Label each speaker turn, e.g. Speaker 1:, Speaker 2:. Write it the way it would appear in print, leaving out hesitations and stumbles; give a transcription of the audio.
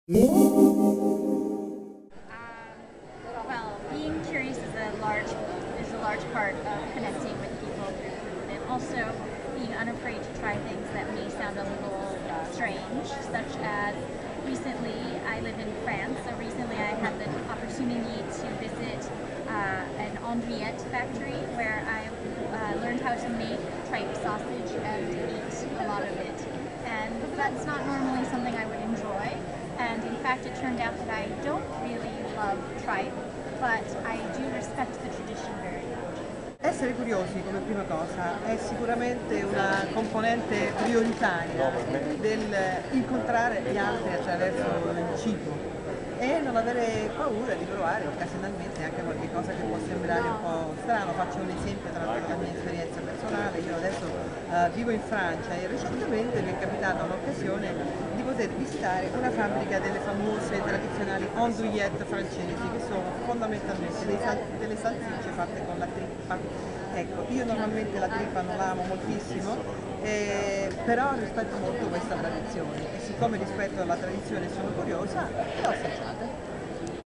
Speaker 1: Well, being curious is a large part of connecting with people through food, and also being unafraid to try things that may sound a little strange, such as recently I live in France, so recently I had the opportunity to visit an andouillette factory where I learned how to make tripe sausage and eat a lot of it. And that's not normally something I would enjoy. And in fact, it turned out that I don't really love tripe, but I do respect the tradition very much.
Speaker 2: Essere curiosi come prima cosa è sicuramente una componente prioritaria dell'incontrare gli altri attraverso il cibo e non avere paura di provare occasionalmente anche qualche cosa che può sembrare un po' strano. Faccio un esempio tratto dalla mia esperienza personale. Io adesso vivo in Francia e recentemente mi è capitata un'occasione di poter visitare una fabbrica delle famose tradizionali andouillette francesi, che sono fondamentalmente delle salsicce fatte con la trippa. Ecco, io normalmente la trippa non la amo moltissimo, però rispetto molto questa tradizione e siccome rispetto alla tradizione sono curiosa, le ho assaggiate.